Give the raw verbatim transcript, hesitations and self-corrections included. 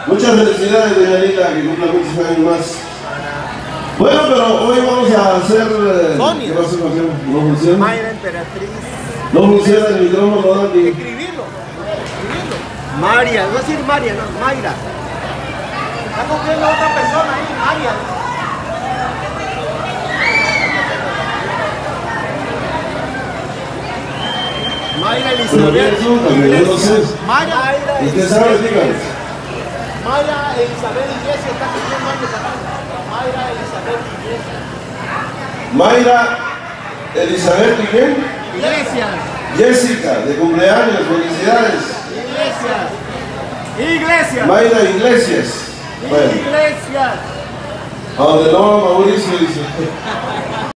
Muchas felicidades, doña Lila, que cumpla muchos años más. Bueno, pero hoy vamos a hacer... Eh, ¿Qué va a hacer? ¿No funciona? Mayra Emperatriz. No funciona el micrófono, Dani. Escribirlo. Escribirlo. María, no decir María, no, Mayra. Está cumpliendo otra persona ahí, María. Mayra Elizabeth. Iglesias. Mayra Elizabeth. ¿Usted sabe, dígame? Mayra Elizabeth Iglesias está cumpliendo años acá. Mayra Elizabeth Iglesias. Mayra Elizabeth, ¿y quién? Iglesias. Jessica, de cumpleaños, felicidades. Iglesias. Iglesias. Mayra Iglesias. Bueno. Iglesias. A donde no, Mauricio dice.